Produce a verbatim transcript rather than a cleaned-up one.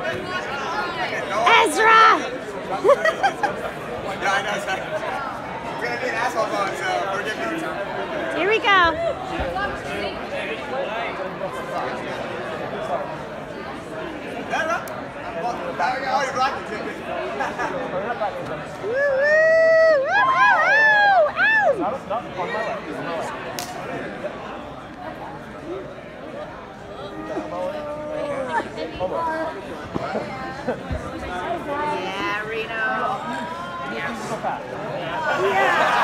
Ezra! Yeah, I know, sorry. We're gonna be an asshole mode, so forgive me. Here we go. Oh, you're blocking too. Woo, woo, woo, woo, yeah, Reno. Yes. Yeah.